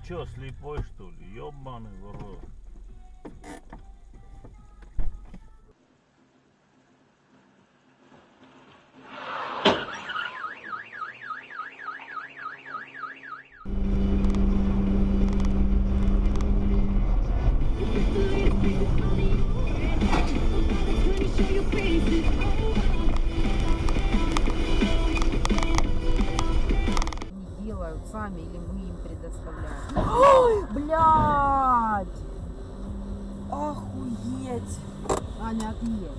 чё, слепой что ли? Ёбаный в рот. Сами или мы им предоставляем. Ой, блядь! Охуеть! Аня, отъедь.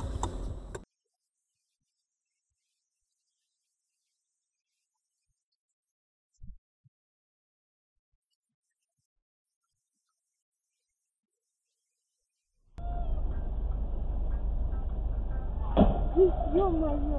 Ё-моё!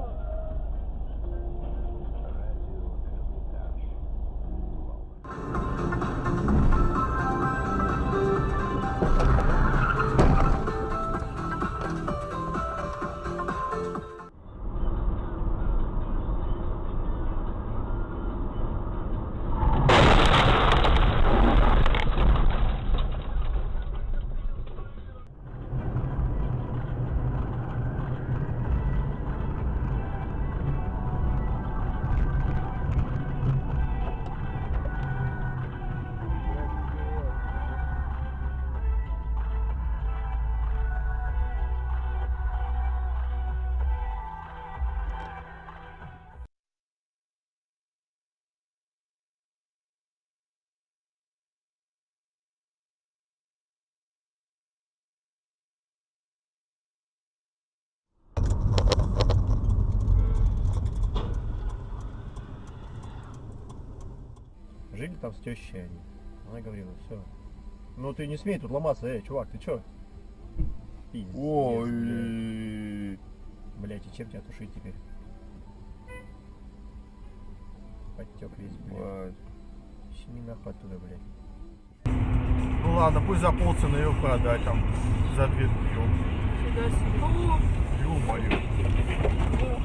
Жили там с тещей они. Она говорила, все. Ну ты не смей тут ломаться, чувак, ты чё? Пиздец, ой. Блять, и чем тебя тушить теперь? Подтек весь, блядь. Сними нахуй оттуда, блядь. Ну ладно, пусть за полцены ее продать там, за 2 Сюда себе. Ё-моё.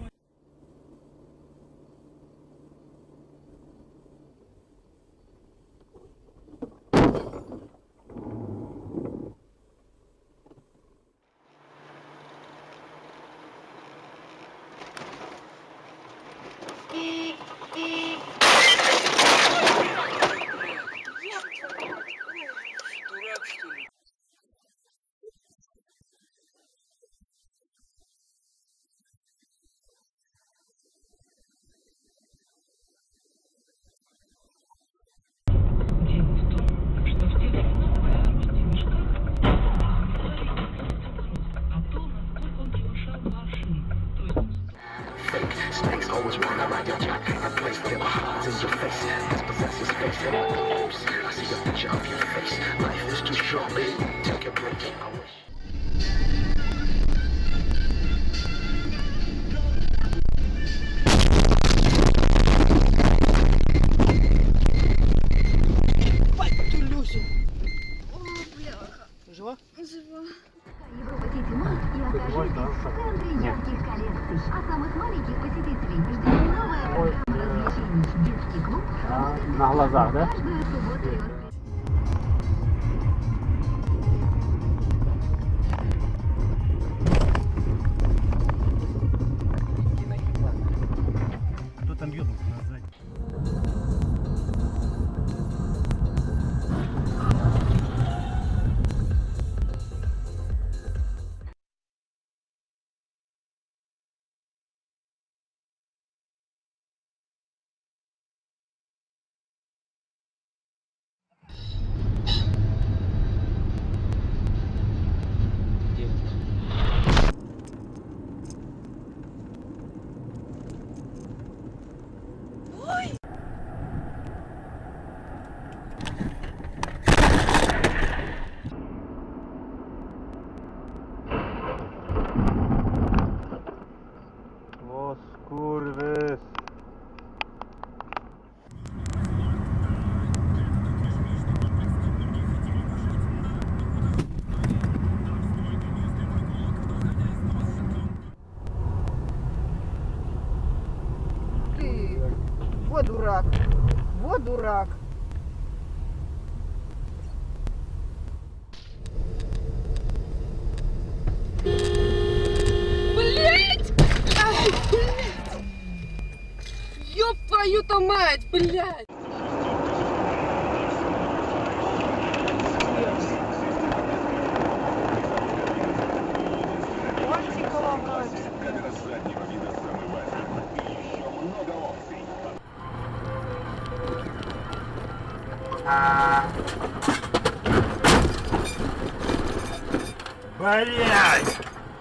Snakes always wanna ride your jack and place their hearts in your face. This possesses space in my hopes. I see a picture of your face. Life is too short, babe. Take a break. I wish. Жива? Жива. Европа-Сити Молл и окажетесь в центре ярких коллекций. А самых маленьких посетителей ждет новая программа развлечений. Детский клуб. На глазах, да? Каждую субботу и воскресенье. Кто там едут? Kurwys. Ты, вот дурак, вот дурак. твою-то мать, блядь! Блять!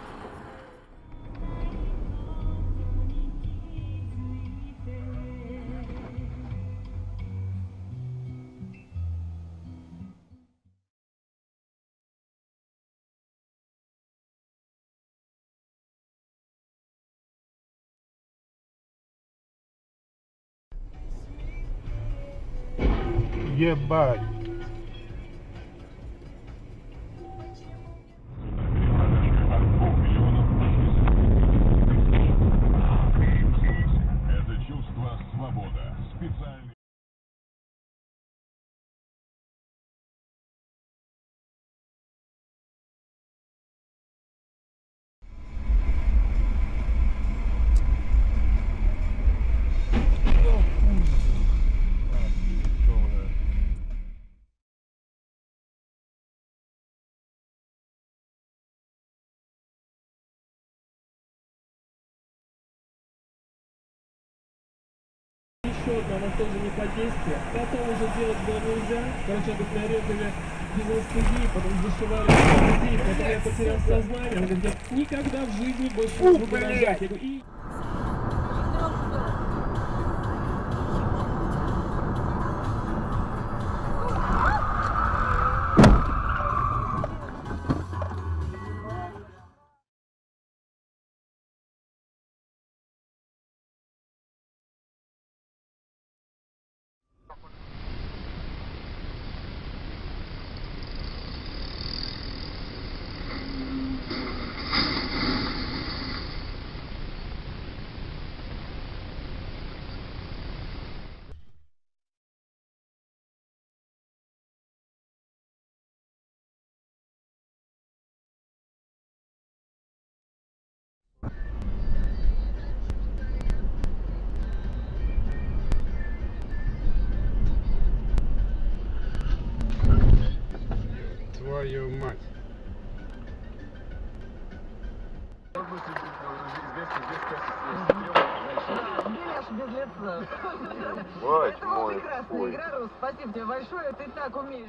Ебать. Это чувство свобода. Специальный. Еще одно, но тоже не под действие. Потом уже делать было нельзя. Короче, тут нарезали без анестезии, потом зашивали анестезии, потом я потерял сознание. Он говорит, никогда в жизни больше не буду рожать. Я говорю, и... Твою мать. Бать Это мой, прекрасная ой. игра, Рус. Спасибо тебе большое, ты так умеешь.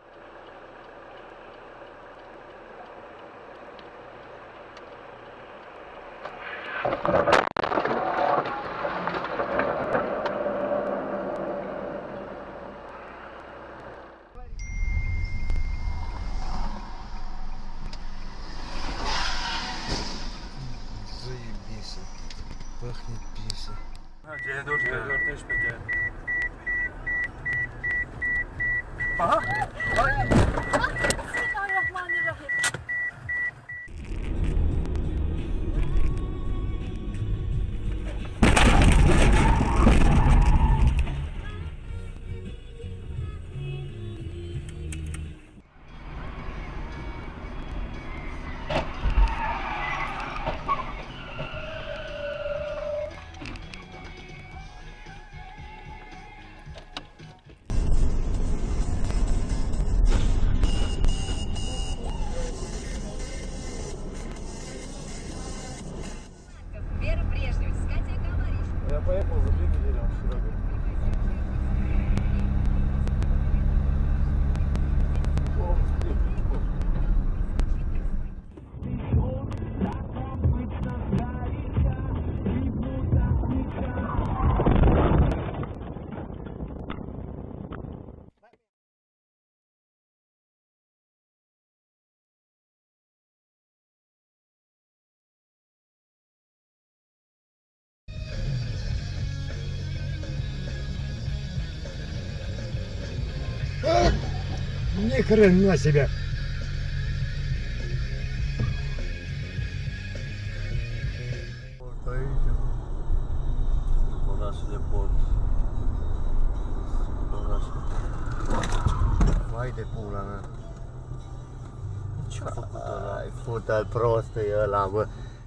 Заебись. Пахнет писой. Вера Брежнева, Катя Говоришь. Я поехал за 2 недели, он сюда говорит. Ни хрена себе. Вот aici. Orașul de port. Orașul. Vai de pula mea. Ce-a făcut ăla? Ai fut-al prost e ăla, bă.